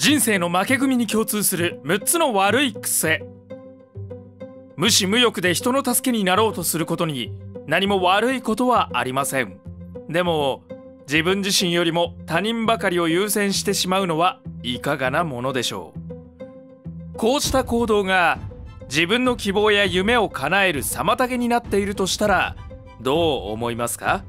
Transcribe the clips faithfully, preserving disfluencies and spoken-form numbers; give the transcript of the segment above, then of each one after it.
人生の負け組に共通するむっつの悪い癖。無視無欲で人の助けになろうとすることに何も悪いことはありません。でも自分自身よりも他人ばかりを優先してしまうのはいかがなものでしょう。こうした行動が自分の希望や夢を叶える妨げになっているとしたらどう思いますか？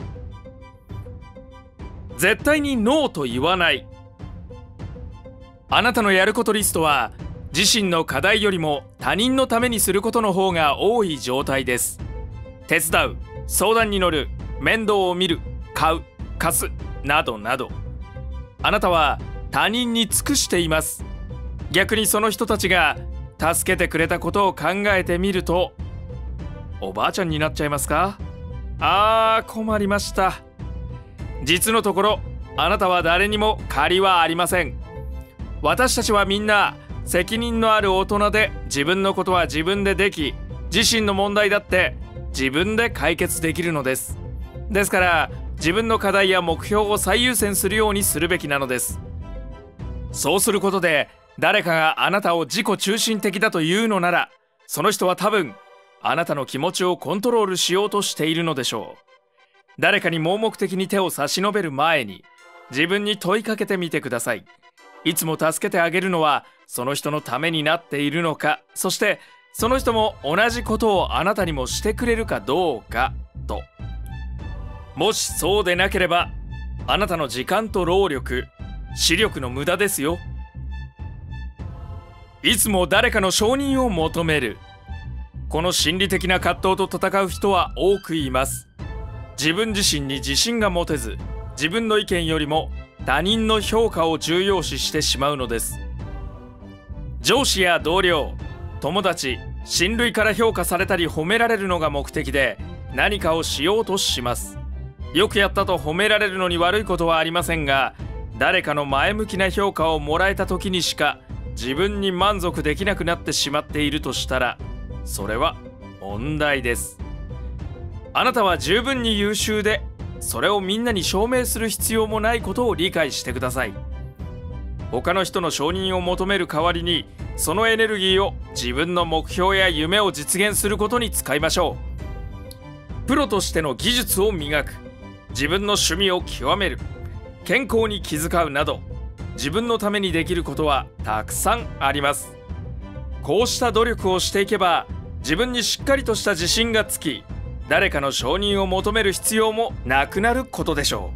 絶対にノーと言わない。あなたのやることリストは自身の課題よりも他人のためにすることの方が多い状態です。手伝う、相談に乗る、面倒を見る、買う、貸すなどなど、あなたは他人に尽くしています。逆にその人たちが助けてくれたことを考えてみると、おばあちゃんになっちゃいますか？あー困りました。実のところあなたは誰にも借りはありません。私たちはみんな責任のある大人で、自分のことは自分ででき、自身の問題だって自分で解決できるのです。ですから自分の課題や目標を最優先するようにするべきなのです。そうすることで誰かがあなたを自己中心的だというのなら、その人は多分あなたの気持ちをコントロールしようとしているのでしょう。誰かに盲目的に手を差し伸べる前に自分に問いかけてみてください。いつも助けてあげるのはその人のためになっているのか、そしてその人も同じことをあなたにもしてくれるかどうかと。もしそうでなければあなたの時間と労力、視力の無駄ですよ。いつも誰かの承認を求める。この心理的な葛藤と戦う人は多くいます。自分自身に自信が持てず、自分の意見よりも他人の評価を重要視してしまうのです。上司や同僚、友達、親類から評価されたり褒められるのが目的で何かをしようとします。よくやったと褒められるのに悪いことはありませんが、誰かの前向きな評価をもらえた時にしか自分に満足できなくなってしまっているとしたら、それは問題です。あなたは十分に優秀で、それをみんなに証明する必要もないことを理解してください。他の人の承認を求める代わりに、そのエネルギーを自分の目標や夢を実現することに使いましょう。プロとしての技術を磨く、自分の趣味を極める、健康に気遣うなど、自分のためにできることはたくさんあります。こうした努力をしていけば自分にしっかりとした自信がつき、誰かの承認を求める必要もなくなることでしょ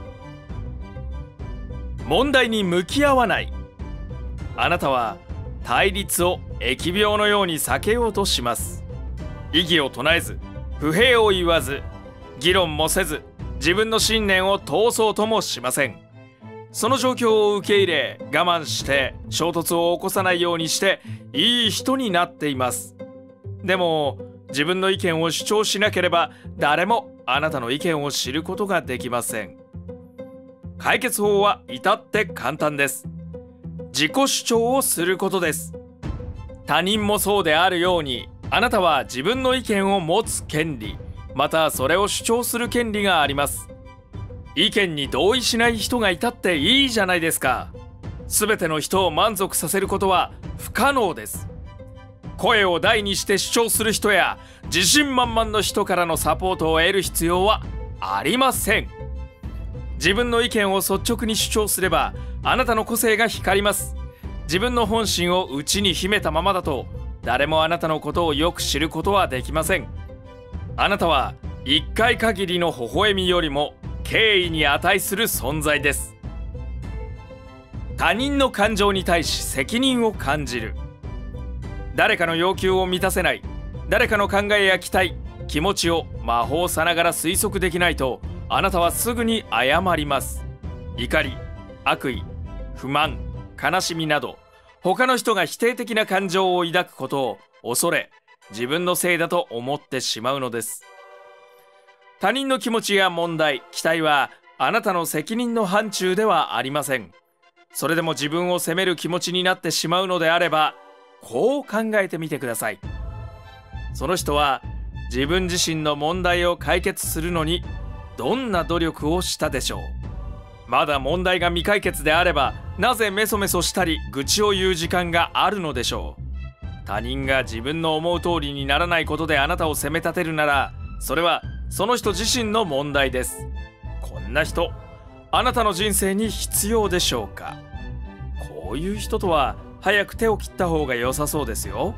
う。問題に向き合わない。あなたは対立を疫病のように避けようとします。異議を唱えず、不平を言わず、議論もせず、自分の信念を通そうともしません。その状況を受け入れ、我慢して衝突を起こさないようにしていい人になっています。でも自分の意見を主張しなければ誰もあなたの意見を知ることができません。解決法は至って簡単です。自己主張をすることです。他人もそうであるように、あなたは自分の意見を持つ権利、またそれを主張する権利があります。意見に同意しない人がいたっていいじゃないですか。すべての人を満足させることは不可能です。声を大にして主張する人や自信満々の人からのサポートを得る必要はありません。自分の意見を率直に主張すればあなたの個性が光ります。自分の本心を内に秘めたままだと誰もあなたのことをよく知ることはできません。あなたは一回限りの微笑みよりも敬意に値する存在です。他人の感情に対し責任を感じる。誰かの要求を満たせない、誰かの考えや期待、気持ちを魔法さながら推測できないと、あなたはすぐに謝ります。怒り、悪意、不満、悲しみなど他の人が否定的な感情を抱くことを恐れ、自分のせいだと思ってしまうのです。他人の気持ちや問題、期待はあなたの責任の範疇ではありません。それでも自分を責める気持ちになってしまうのであれば、こう考えてみてください。その人は自分自身の問題を解決するのにどんな努力をしたでしょう。まだ問題が未解決であればなぜメソメソしたり愚痴を言う時間があるのでしょう。他人が自分の思う通りにならないことであなたを責め立てるなら、それはその人自身の問題です。こんな人、あなたの人生に必要でしょうか。こういう人とは早く手を切った方が良さそうですよ。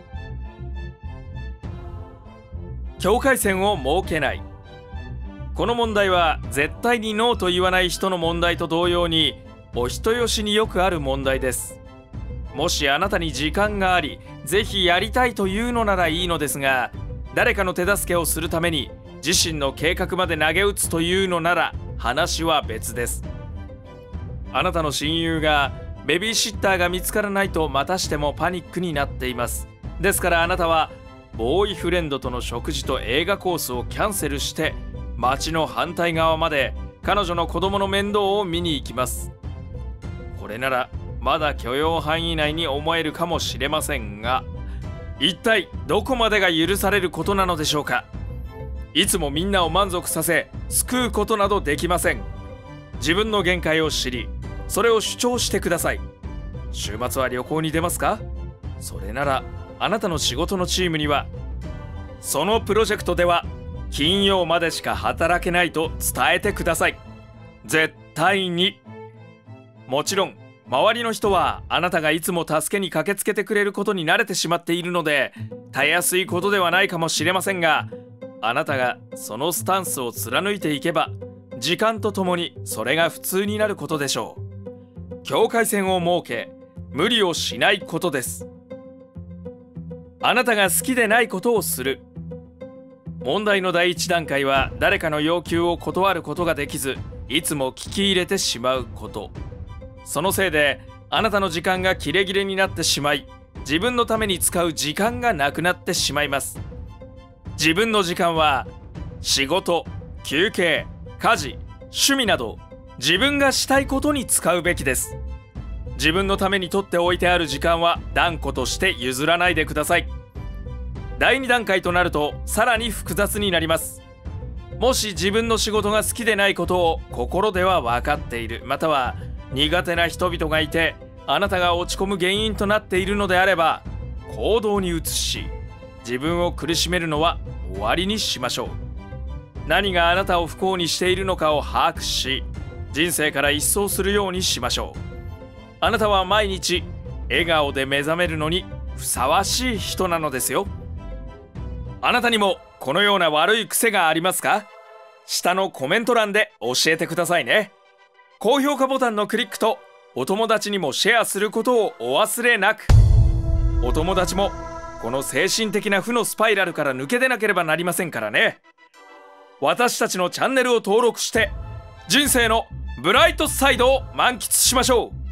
境界線を設けない。この問題は絶対にノーと言わない人の問題と同様にお人よしによくある問題です。もしあなたに時間があり、ぜひやりたいというのならいいのですが、誰かの手助けをするために自身の計画まで投げ打つというのなら話は別です。あなたの親友がベビーシッターが見つからないとまたしてもパニックになっています。ですからあなたはボーイフレンドとの食事と映画コースをキャンセルして街の反対側まで彼女の子供の面倒を見に行きます。これならまだ許容範囲内に思えるかもしれませんが、一体どこまでが許されることなのでしょうか。いつもみんなを満足させ救うことなどできません。自分の限界を知り、それを主張してください。週末は旅行に出ますか？それならあなたの仕事のチームには、そのプロジェクトでは金曜までしか働けないと伝えてください。絶対に。もちろん周りの人はあなたがいつも助けに駆けつけてくれることに慣れてしまっているので、たやすいことではないかもしれませんが、あなたがそのスタンスを貫いていけば、時間とともにそれが普通になることでしょう。境界線を設け、無理をしないことです。あなたが好きでないことをする。問題の第一段階は誰かの要求を断ることができず、いつも聞き入れてしまうこと。そのせいであなたの時間が切れ切れになってしまい、自分のために使う時間がなくなってしまいます。自分の時間は仕事、休憩、家事、趣味など自分がしたいことに使うべきです。自分のために取っておいてある時間は断固として譲らないでください。だいに段階となるとさらに複雑になります。もし自分の仕事が好きでないことを心では分かっている、または苦手な人々がいてあなたが落ち込む原因となっているのであれば、行動に移し自分を苦しめるのは終わりにしましょう。何があなたを不幸にしているのかを把握し、人生から一掃するようにしましょう。あなたは毎日笑顔で目覚めるのにふさわしい人なのですよ。あなたにもこのような悪い癖がありますか？下のコメント欄で教えてくださいね。高評価ボタンのクリックとお友達にもシェアすることをお忘れなく。お友達もこの精神的な負のスパイラルから抜け出なければなりませんからね。私たちのチャンネルを登録して人生のブライトサイドを満喫しましょう。